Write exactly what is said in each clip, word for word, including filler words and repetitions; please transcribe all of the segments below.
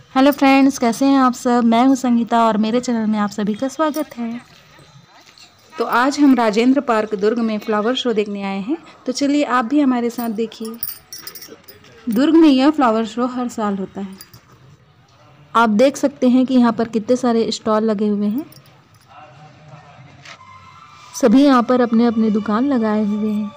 Hello friends, कैसे हैं आप सब। मैं हूं संगीता और मेरे चैनल में आप सभी का स्वागत है। तो आज हम राजेंद्र पार्क दुर्ग में फ्लावर शो देखने आए हैं। तो चलिए आप भी हमारे साथ देखिए। दुर्ग में यह फ्लावर शो हर साल होता है। आप देख सकते हैं कि यहाँ पर कितने सारे स्टॉल लगे हुए हैं। सभी यहाँ पर अपने अपने दुकान लगाए हुए हैं।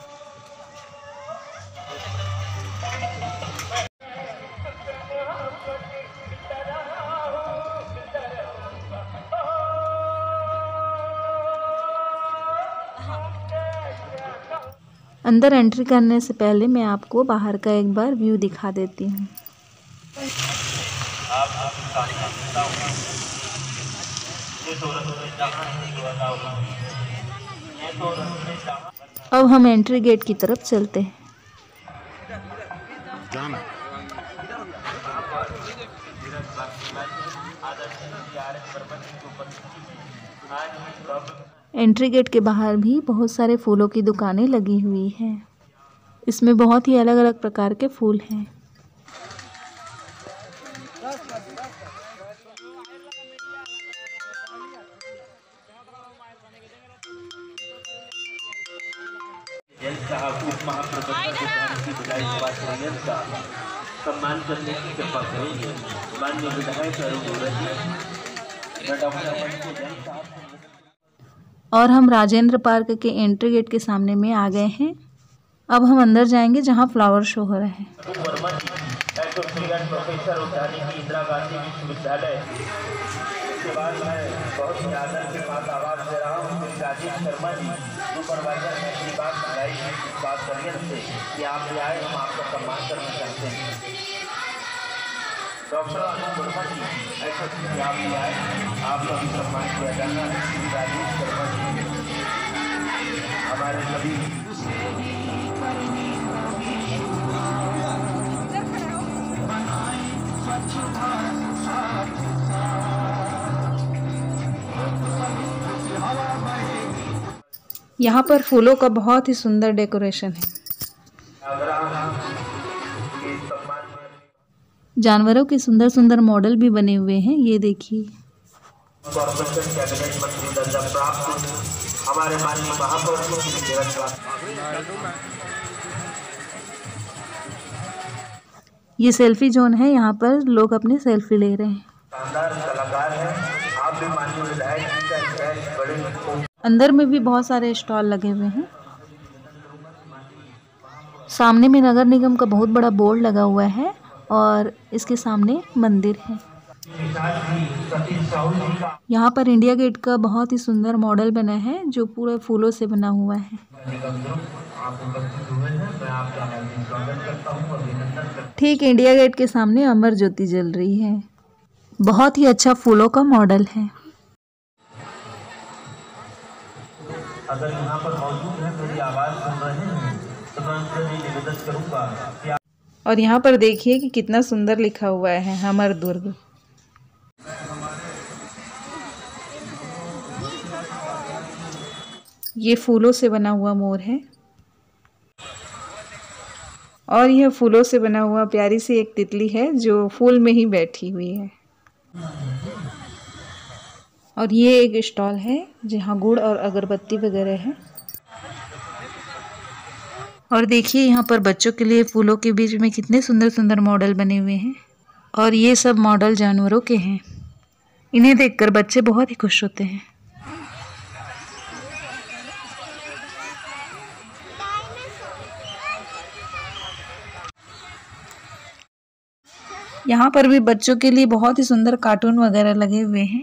अंदर एंट्री करने से पहले मैं आपको बाहर का एक बार व्यू दिखा देती हूँ। अब हम एंट्री गेट की तरफ चलते हैं। एंट्री गेट के बाहर भी बहुत सारे फूलों की दुकानें लगी हुई हैं। इसमें बहुत ही अलग अलग प्रकार के फूल हैं। सम्मान करने की कृपा करेंगे माननीय विधायक और हम राजेंद्र पार्क के एंट्री गेट के सामने में आ गए हैं। अब हम अंदर जाएंगे जहां फ्लावर शो हो रहा है। प्रोफेसर उद्यानिकी इंदिरा गांधी विश्वविद्यालय के बाद मैं बहुत ही आदर के साथ आवाज दे रहा हूँ राजेश शर्मा जी सुपरवाइजर हैं की बात लगाई बात करिए से कि आप भी आए, हम आपका सम्मान करना चाहते हैं। डॉक्टर अनूप वर्मा जी ऐसा कि आप भी आए, आपका भी सम्मान किया जाना है। राजेश शर्मा जी हमारे सभी यहाँ पर फूलों का बहुत ही सुंदर डेकोरेशन है। जानवरों के सुंदर सुंदर मॉडल भी बने हुए हैं, ये देखिए। ये सेल्फी जोन है, यहाँ पर लोग अपनी सेल्फी ले रहे हैं। कलाकार हैं, आप भी माननीय विधायक जी का बड़े। अंदर में भी बहुत सारे स्टॉल लगे हुए हैं। सामने में नगर निगम का बहुत बड़ा बोर्ड लगा हुआ है और इसके सामने मंदिर है। यहाँ पर इंडिया गेट का बहुत ही सुंदर मॉडल बना है जो पूरे फूलों से बना हुआ है। ठीक इंडिया गेट के सामने अमर ज्योति जल रही है। बहुत ही अच्छा फूलों का मॉडल है। अगर यहाँ पर मौजूद है मेरी आवाज सुन रहे हैं तो मैं उनसे निवेदन करूँगा कि और यहाँ पर देखिए कि कितना सुंदर लिखा हुआ है हमर दुर्ग। ये फूलों से बना हुआ मोर है और यह फूलों से बना हुआ प्यारी सी एक तितली है जो फूल में ही बैठी हुई है। और ये एक स्टॉल है जहाँ गुड़ और अगरबत्ती वगैरह है। और देखिए यहाँ पर बच्चों के लिए फूलों के बीच में कितने सुंदर सुंदर मॉडल बने हुए हैं और ये सब मॉडल जानवरों के हैं। इन्हें देखकर बच्चे बहुत ही खुश होते हैं। यहाँ पर भी बच्चों के लिए बहुत ही सुंदर कार्टून वगैरह लगे हुए हैं।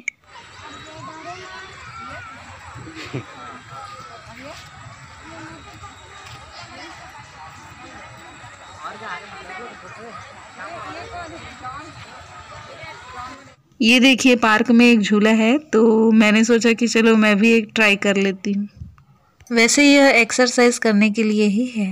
ये देखिए पार्क में एक झूला है तो मैंने सोचा कि चलो मैं भी एक ट्राई कर लेती हूँ। वैसे यह एक्सरसाइज करने के लिए ही है।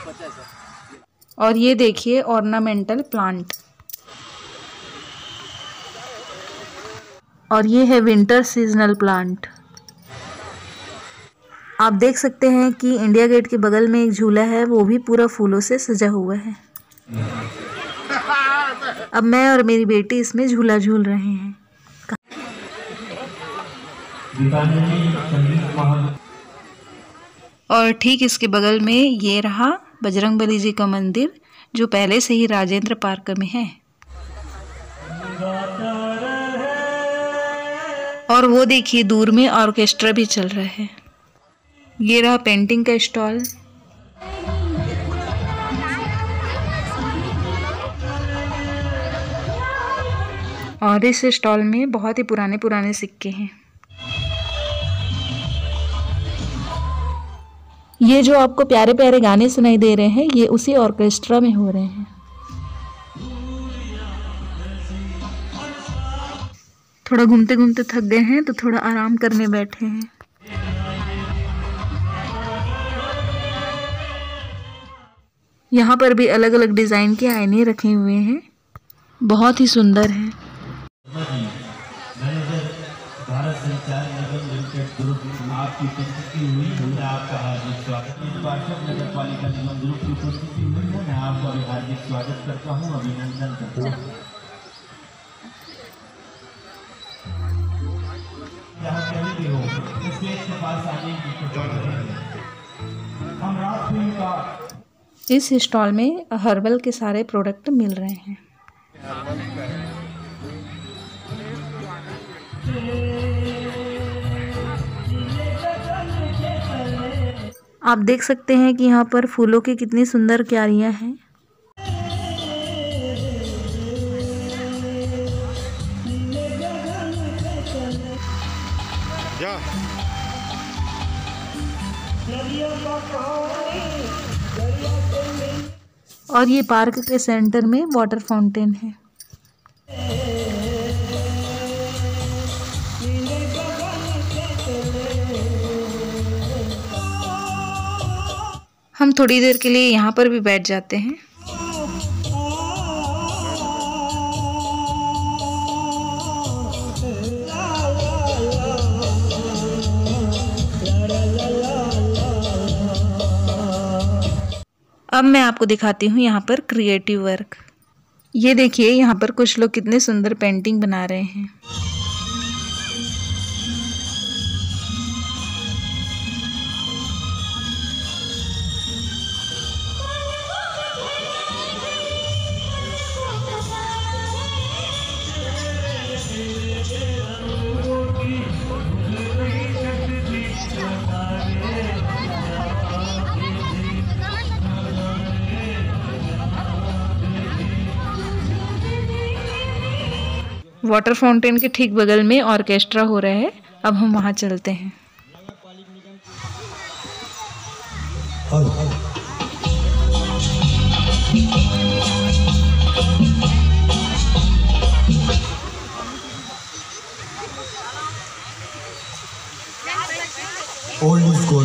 और ये देखिए ऑर्नामेंटल प्लांट। और ये है विंटर सीजनल प्लांट। आप देख सकते हैं कि इंडिया गेट के बगल में एक झूला है, वो भी पूरा फूलों से सजा हुआ है। अब मैं और मेरी बेटी इसमें झूला झूल रहे हैं। और ठीक इसके बगल में ये रहा बजरंगबली जी का मंदिर, जो पहले से ही राजेंद्र पार्क में है। और वो देखिए दूर में ऑर्केस्ट्रा भी चल रहा है। ये रहा पेंटिंग का स्टॉल। और इस स्टॉल में बहुत ही पुराने पुराने सिक्के हैं। ये जो आपको प्यारे प्यारे गाने सुनाई दे रहे हैं, ये उसी ऑर्केस्ट्रा में हो रहे हैं। थोड़ा घूमते घूमते थक गए हैं तो थोड़ा आराम करने बैठे हैं। यहाँ पर भी अलग अलग डिज़ाइन के आईने रखे हुए हैं, बहुत ही सुंदर है। भारत संचार निगम लिमिटेड ग्रुप आपकी उपस्थिति हुई है, आपका हार्दिक स्वागत। पार्षद नगर पालिका निगम ग्रुप की उपस्थिति हुई है, मैं आपका हार्दिक स्वागत करता हूँ, अभिनंदन करता हूँ। यहाँ कहीं भी हो स्टेज के पास आने की हम रात में का इस स्टॉल में हर्बल के सारे प्रोडक्ट मिल रहे हैं। आप देख सकते हैं कि यहाँ पर फूलों की कितनी सुंदर क्यारियाँ हैं। और ये पार्क के सेंटर में वाटर फाउंटेन है। हम थोड़ी देर के लिए यहाँ पर भी बैठ जाते हैं। अब मैं आपको दिखाती हूँ यहाँ पर क्रिएटिव वर्क। ये देखिए यहाँ पर कुछ लोग कितने सुंदर पेंटिंग बना रहे हैं। वाटर फाउंटेन के ठीक बगल में ऑर्केस्ट्रा हो रहा है। अब हम वहाँ चलते हैं। ओल्ड स्कूल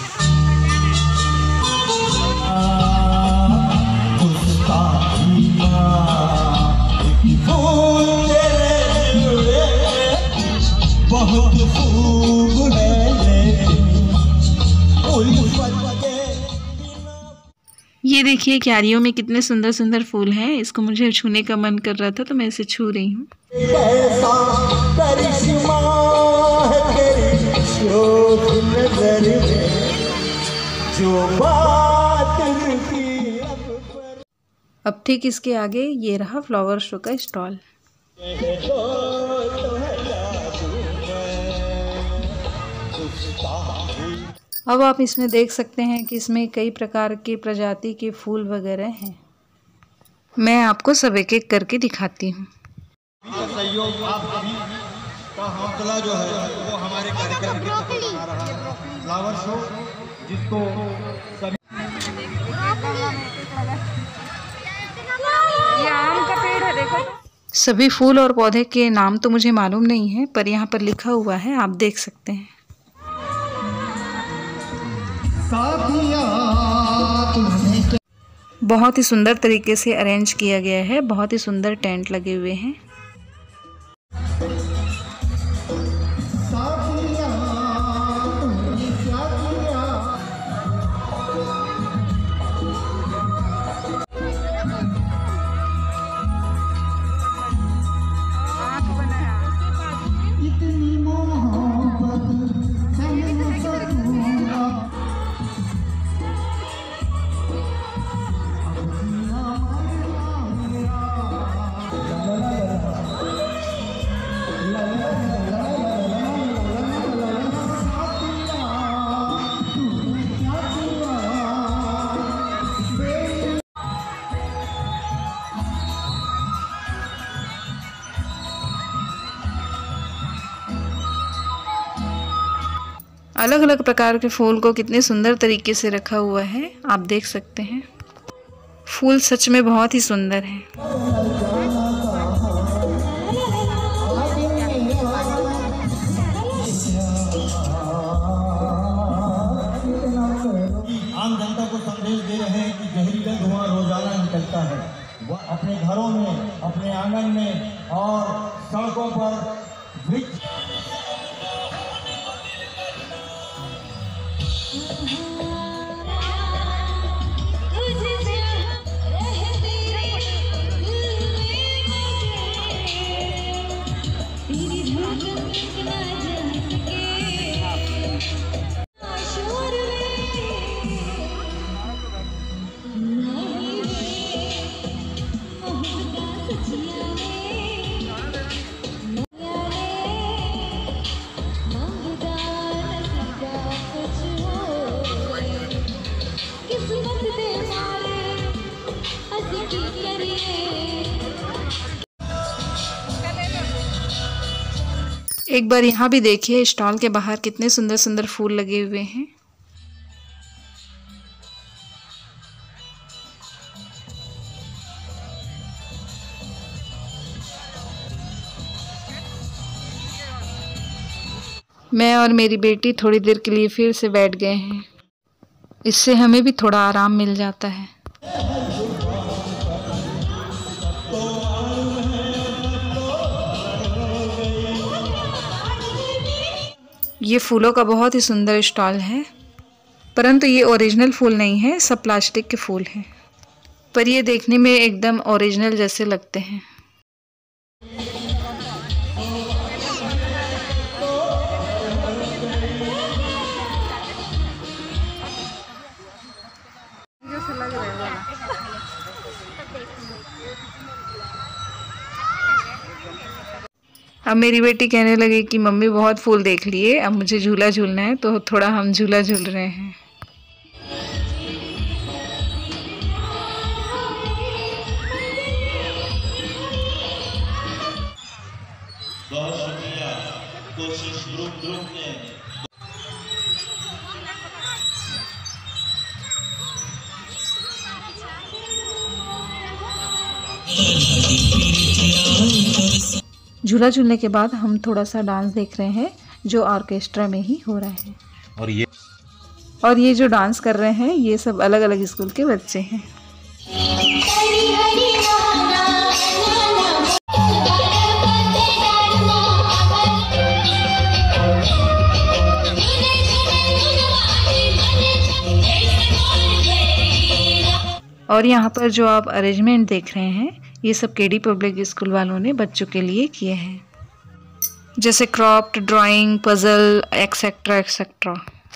ये देखिए क्यारियों में कितने सुंदर सुंदर फूल हैं। इसको मुझे छूने का मन कर रहा था तो मैं इसे छू रही हूँ। अब ठीक इसके आगे ये रहा फ्लावर शो का स्टॉल। अब आप इसमें देख सकते हैं कि इसमें कई प्रकार के प्रजाति के फूल वगैरह हैं। मैं आपको सब एक एक करके दिखाती हूँ। सहयोग आप सभी का हौसला जो है वो हमारे कार्यक्रम के सफल बना रहा है। फ्लावर शो जिसको सभी ये आम का पेड़ है, देखो। सभी फूल और पौधे के नाम तो मुझे मालूम नहीं है, पर यहाँ पर लिखा हुआ है, आप देख सकते हैं। साथिया तुम्हें बहुत ही सुंदर तरीके से अरेंज किया गया है, बहुत ही सुंदर टेंट लगे हुए हैं। अलग अलग प्रकार के फूल को कितने सुंदर तरीके से रखा हुआ है, आप देख सकते हैं। फूल सच में बहुत ही सुंदर हैं। आम जनता को संदेश दे रहे हैं कि जहरीला धुआं रोजाना निकलता है। वह अपने घरों में, अपने आंगन में और सड़कों पर वृक्ष एक बार यहाँ भी देखिए, स्टॉल के बाहर कितने सुंदर सुंदर फूल लगे हुए हैं। मैं और मेरी बेटी थोड़ी देर के लिए फिर से बैठ गए हैं, इससे हमें भी थोड़ा आराम मिल जाता है। ये फूलों का बहुत ही सुंदर स्टॉल है, परंतु ये ओरिजिनल फूल नहीं है, सब प्लास्टिक के फूल हैं, पर ये देखने में एकदम ओरिजिनल जैसे लगते हैं। अब मेरी बेटी कहने लगी कि मम्मी बहुत फूल देख लिए, अब मुझे झूला झूलना है, तो थोड़ा हम झूला झूल रहे हैं। बहुत शुक्रिया, कोशिश ग्रुप ग्रुप ने झूला झूलने के बाद हम थोड़ा सा डांस देख रहे हैं, जो ऑर्केस्ट्रा में ही हो रहा है। और ये और ये जो डांस कर रहे हैं, ये सब अलग अलग स्कूल के बच्चे हैं। और यहाँ पर जो आप अरेंजमेंट देख रहे हैं, ये सब केडी पब्लिक स्कूल वालों ने बच्चों के लिए किए हैं, जैसे craft, drawing, puzzle, etcetera etcetera.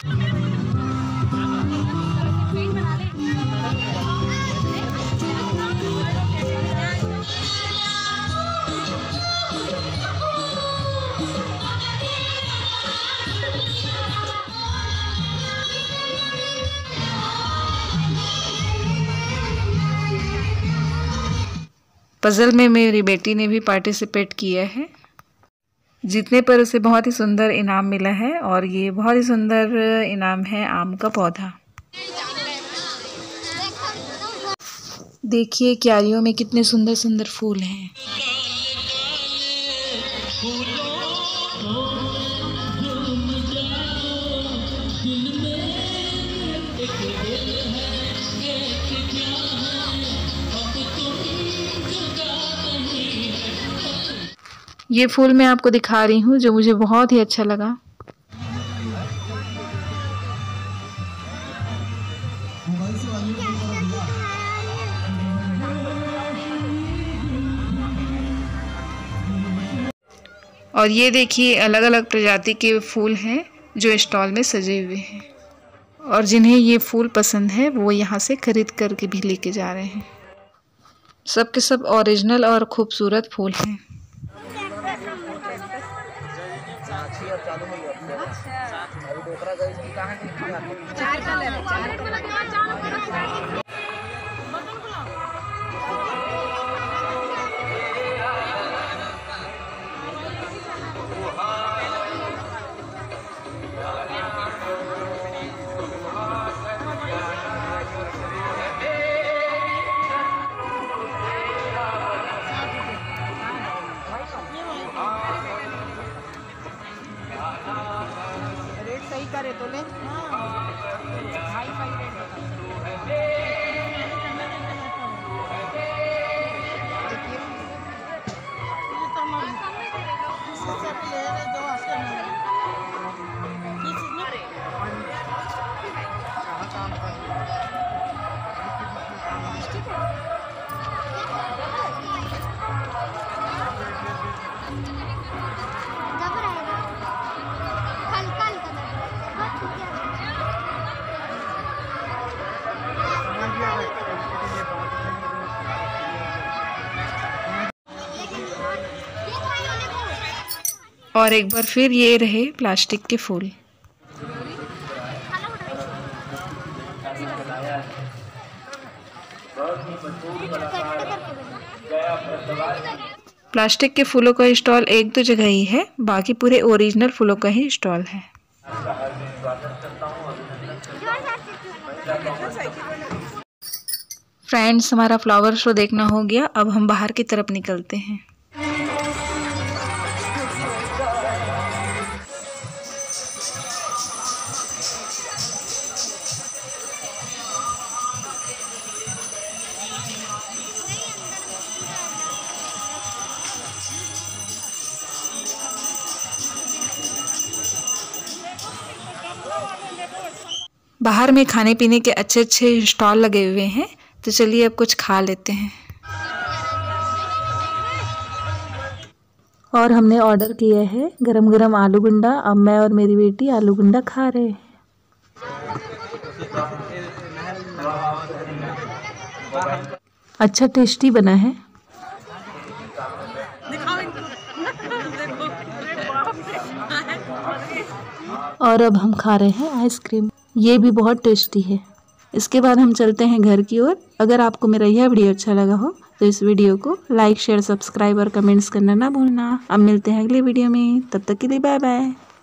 Puzzle में मेरी बेटी ने भी पार्टिसिपेट किया है, जीतने पर उसे बहुत ही सुंदर इनाम मिला है, और ये बहुत ही सुंदर इनाम है आम का पौधा। देखिए क्यारियों में कितने सुंदर सुंदर फूल हैं। ये फूल मैं आपको दिखा रही हूँ जो मुझे बहुत ही अच्छा लगा। और ये देखिए अलग अलग प्रजाति के फूल हैं जो स्टॉल में सजे हुए हैं, और जिन्हें ये फूल पसंद है वो यहाँ से खरीद करके भी लेके जा रहे हैं। सब के सब ओरिजिनल और खूबसूरत फूल हैं। रेट सही करे तो ले। हाई फाई रेट और एक बार फिर ये रहे प्लास्टिक के फूल। प्लास्टिक के फूलों का स्टॉल एक दो जगह ही है, बाकी पूरे ओरिजिनल फूलों का ही स्टॉल है। फ्रेंड्स, हमारा फ्लावर शो देखना हो गया, अब हम बाहर की तरफ निकलते हैं। बाहर में खाने पीने के अच्छे अच्छे स्टॉल लगे हुए हैं, तो चलिए अब कुछ खा लेते हैं। और हमने ऑर्डर किया है गरम गरम आलू गुंडा। अब मैं और मेरी बेटी आलू गुंडा खा रहे हैं। अच्छा टेस्टी बना है। और अब हम खा रहे हैं आइसक्रीम, ये भी बहुत टेस्टी है। इसके बाद हम चलते हैं घर की ओर। अगर आपको मेरा यह वीडियो अच्छा लगा हो तो इस वीडियो को लाइक शेयर सब्सक्राइब और कमेंट्स करना ना भूलना। अब मिलते हैं अगले वीडियो में, तब तक के लिए बाय बाय।